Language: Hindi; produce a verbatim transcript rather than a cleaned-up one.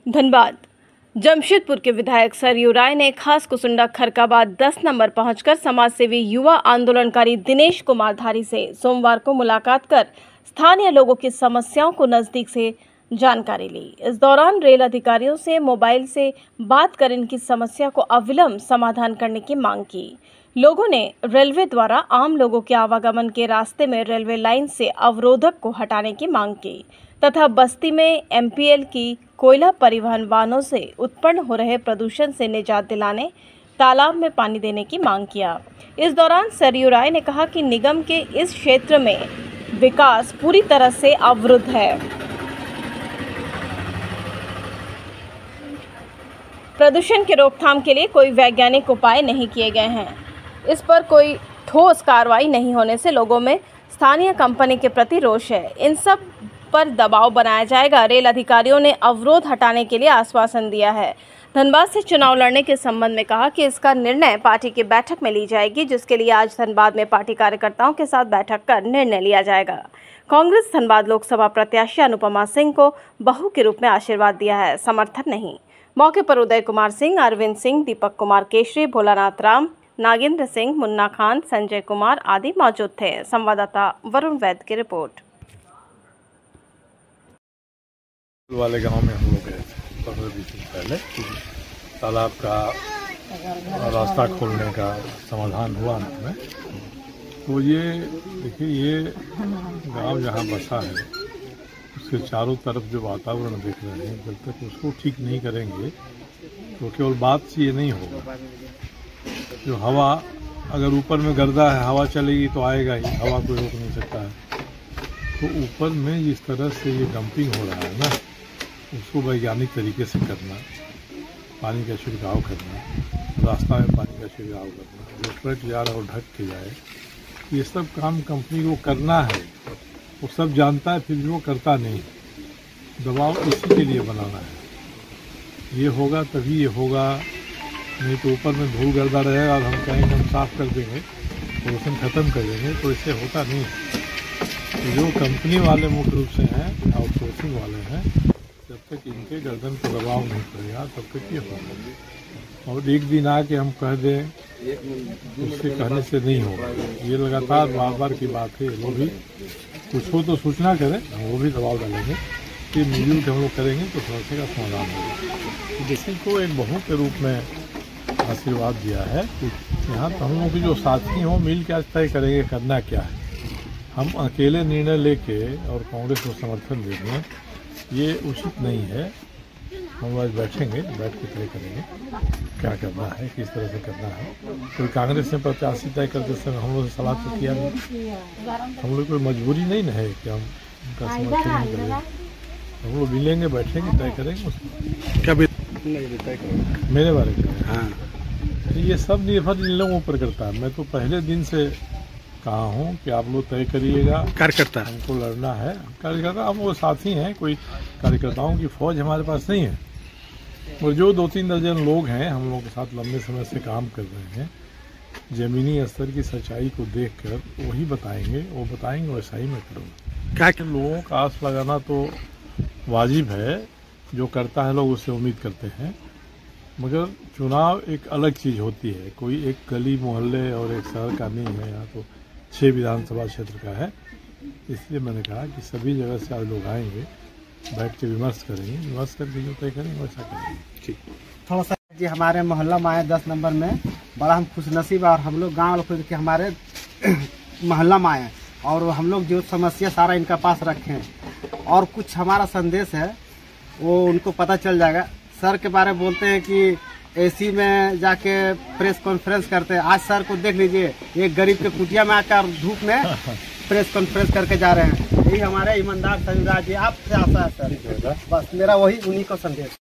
धनबाद जमशेदपुर के विधायक सरयू राय ने खास कुसुंडा खरकाबाद दस नंबर पहुंचकर समाजसेवी युवा आंदोलनकारी दिनेश कुमार धारी से सोमवार को मुलाकात कर स्थानीय लोगों की समस्याओं को नजदीक से जानकारी ली। इस दौरान रेल अधिकारियों से मोबाइल से बात कर इनकी समस्या को अविलंब समाधान करने की मांग की। लोगों ने रेलवे द्वारा आम लोगों के आवागमन के रास्ते में रेलवे लाइन से अवरोधक को हटाने की मांग की तथा बस्ती में एम पी एल की कोयला परिवहन वाहनों से उत्पन्न हो रहे प्रदूषण से निजात दिलाने, तालाब में पानी देने की मांग किया। इस दौरान सरयू राय ने कहा कि निगम के इस क्षेत्र में विकास पूरी तरह से अवरुद्ध है। प्रदूषण की रोकथाम के लिए कोई वैज्ञानिक उपाय नहीं किए गए हैं। इस पर कोई ठोस कार्रवाई नहीं होने से लोगों में स्थानीय कंपनी के प्रति रोष है। इन सब पर दबाव बनाया जाएगा। रेल अधिकारियों ने अवरोध हटाने के लिए आश्वासन दिया है। धनबाद से चुनाव लड़ने के संबंध में कहा कि इसका निर्णय पार्टी की बैठक में ली जाएगी, जिसके लिए आज धनबाद में पार्टी कार्यकर्ताओं के साथ बैठक कर निर्णय लिया जाएगा। कांग्रेस धनबाद लोकसभा प्रत्याशी अनुपमा सिंह को बहू के रूप में आशीर्वाद दिया है, समर्थन नहीं। मौके पर उदय कुमार सिंह, अरविंद सिंह, दीपक कुमार केशरी, भोलानाथ राम, नागेंद्र सिंह, मुन्ना खान, संजय कुमार आदि मौजूद थे। संवाददाता वरुण वैद्य की रिपोर्ट। वाले गांव में हम लोग गए थे पंद्रह बीस दिन पहले। तालाब का रास्ता खोलने का समाधान हुआ अंत में। तो ये देखिए, ये गांव जहां बसा है उसके चारों तरफ जो वातावरण देख रहे हैं, जब तक उसको ठीक नहीं करेंगे तो केवल बात से ये नहीं होगा। जो हवा, अगर ऊपर में गर्दा है, हवा चलेगी तो आएगा ही, हवा कोई रोक नहीं सकता है। तो ऊपर में जिस तरह से ये डंपिंग हो रहा है ना, उसको वैज्ञानिक तरीके से करना, पानी का छिड़काव करना, रास्ता में पानी का छिड़काव करना, जो ट्रक जा रहा है वो ढक के जाए, ये सब काम कंपनी को करना है। वो सब जानता है, फिर भी वो करता नहीं। दबाव इसी के लिए बनाना है। ये होगा तभी ये होगा, नहीं तो ऊपर में धूल गर्दा रहेगा और हम कहेंगे हम साफ कर देंगे, पोल्यूशन खत्म कर देंगे, तो इससे होता नहीं। तो जो कंपनी वाले मुख्य रूप से हैं, आउटसोर्सिंग वाले हैं, जब तक इनके गर्दन पर दबाव नहीं पड़ेगा तब तक ये होगा। और एक दिन आके हम कह दें, उसके कहने से नहीं होगा। ये लगातार बार बार की बात है। वो भी कुछ हो तो सूचना करें, वो भी दबाव डालेंगे कि मिलजुल के हम लोग करेंगे तो समस्या का समाधान होगा। किसी को एक बहू के रूप में आशीर्वाद दिया है कि यहाँ तो हम लोग की जो साथी हों मिल के आज तय करेंगे करना क्या है। हम अकेले निर्णय लेके और कांग्रेस को समर्थन दे दें, ये उचित नहीं है। हम आज बैठेंगे, बैठ के तय करेंगे क्या करना है, किस तरह से करना है। कोई कांग्रेस ने प्रत्याशी तय करते समय हम लोग से सलाह तो किया नहीं। हम लोग कोई मजबूरी नहीं है कि हम उनका समर्थन नहीं करेंगे। हम लोग मिलेंगे, बैठेंगे, तय करेंगे। क्या तय करेंगे मेरे बारे में? हाँ, ये सब निर्भर इन लोगों पर करता है। मैं तो पहले दिन से कहा हूँ कि आप लोग तय करिएगा। कार्यकर्ता हमको लड़ना है, कार्यकर्ता हम वो साथी हैं, कोई कार्यकर्ताओं की फौज हमारे पास नहीं है। और जो दो तीन दर्जन लोग हैं हम लोग के साथ लंबे समय से काम कर रहे हैं, जमीनी स्तर की सच्चाई को देखकर वही बताएंगे, वो बताएंगे वैसा ही मैं करूँगा। क्या कि लोगों का आस लगाना तो वाजिब है, जो करता है लोग उससे उम्मीद करते हैं। मगर चुनाव एक अलग चीज़ होती है। कोई एक गली मोहल्ले और एक शहर का नहीं है, यहाँ तो छः विधानसभा क्षेत्र का है। इसलिए मैंने कहा कि सभी जगह से आज लोग आएंगे, बैठ के विमर्श करेंगे, विमर्श करके जो तय करेंगे वैसा करेंगे। ठीक, थोड़ा सा जी हमारे मोहल्ला में आए दस नंबर में, बड़ा हम खुशनसीब और हम लोग गाँव लोग के हमारे मोहल्ला में आए और हम लोग जो समस्या सारा इनका पास रखें और कुछ हमारा संदेश है वो उनको पता चल जाएगा। सर के बारे में बोलते हैं कि एसी में जाके प्रेस कॉन्फ्रेंस करते हैं। आज सर को देख लीजिए, एक गरीब के कुटिया में आकर धूप में प्रेस कॉन्फ्रेंस करके जा रहे हैं। यही हमारे ईमानदार सरयू राय जी आपसे आशा है सर, बस मेरा वही उन्हीं को संदेश।